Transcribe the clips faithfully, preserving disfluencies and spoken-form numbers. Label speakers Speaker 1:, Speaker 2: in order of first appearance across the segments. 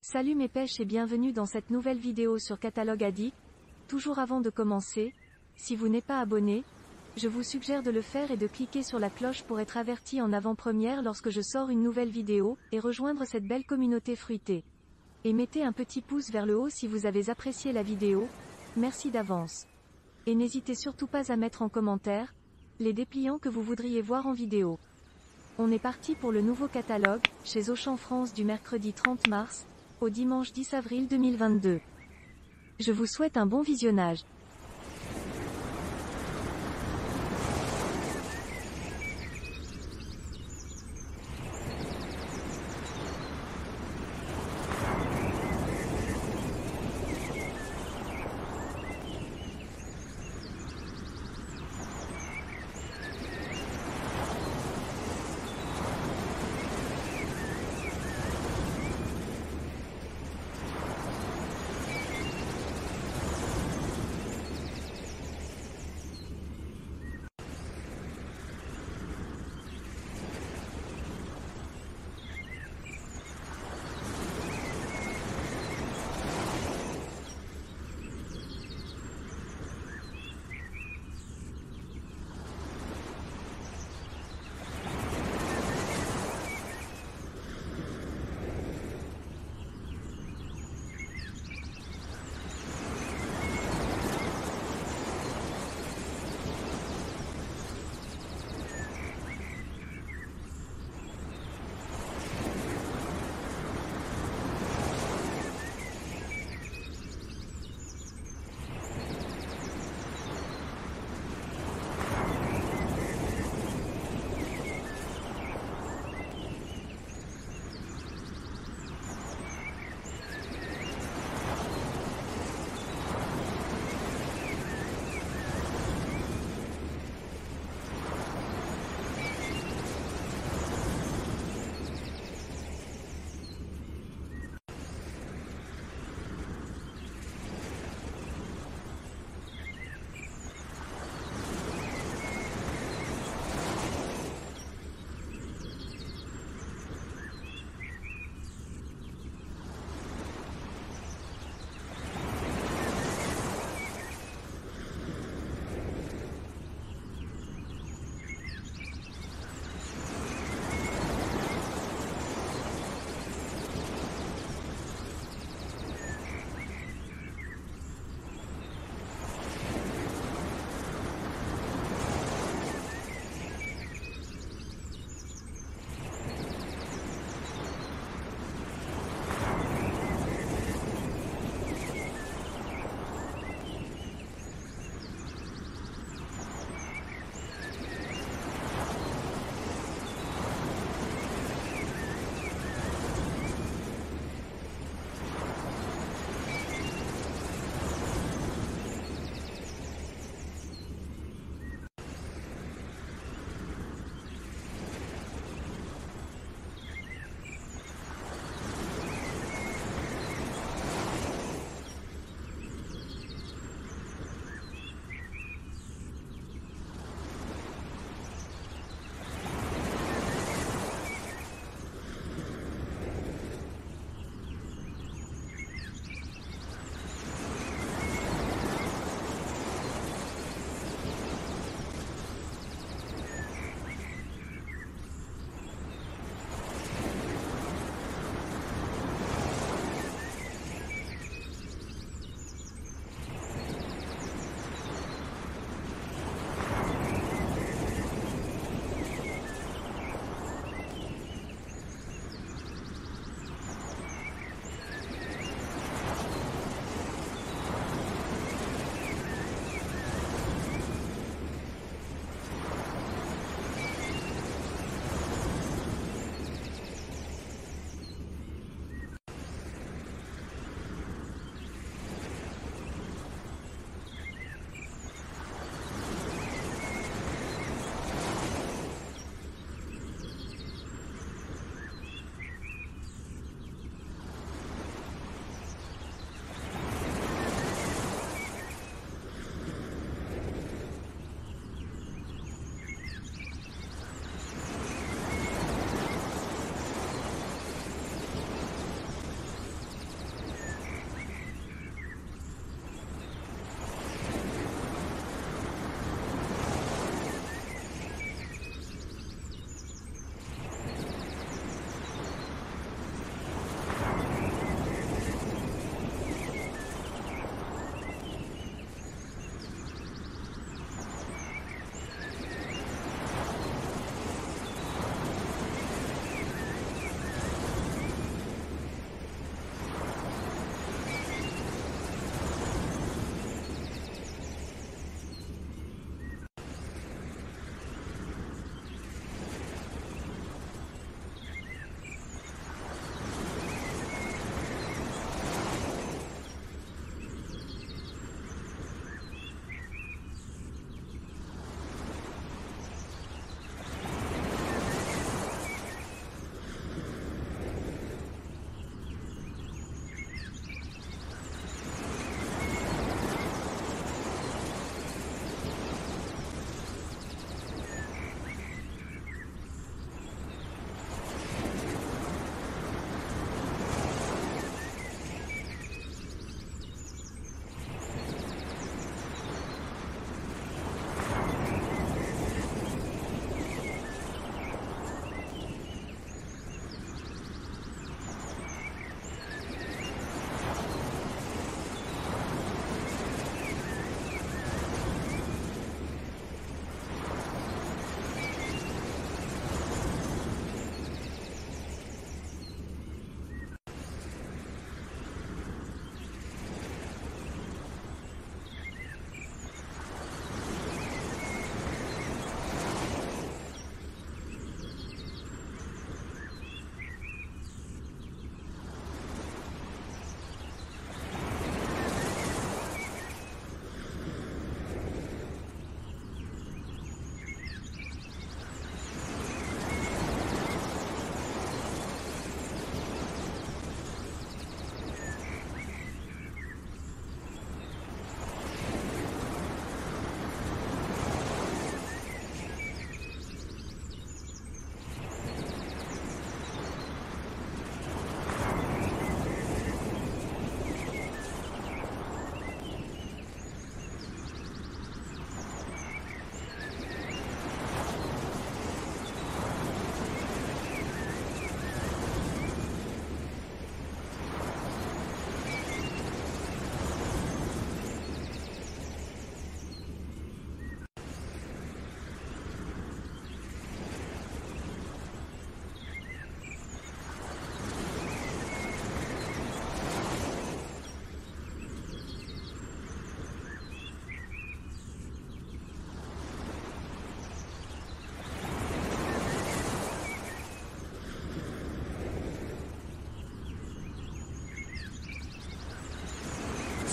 Speaker 1: Salut mes pêches et bienvenue dans cette nouvelle vidéo sur Catalogue Addict. Toujours avant de commencer, si vous n'êtes pas abonné, je vous suggère de le faire et de cliquer sur la cloche pour être averti en avant-première lorsque je sors une nouvelle vidéo, et rejoindre cette belle communauté fruitée. Et mettez un petit pouce vers le haut si vous avez apprécié la vidéo, merci d'avance. Et n'hésitez surtout pas à mettre en commentaire les dépliants que vous voudriez voir en vidéo. On est parti pour le nouveau catalogue, chez Auchan France du mercredi trente mars, au dimanche dix avril deux mille vingt-deux. Je vous souhaite un bon visionnage.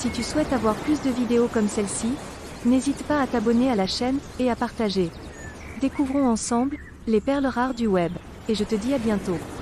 Speaker 1: Si tu souhaites avoir plus de vidéos comme celle-ci, n'hésite pas à t'abonner à la chaîne, et à partager. Découvrons ensemble, les perles rares du web. Et je te dis à bientôt.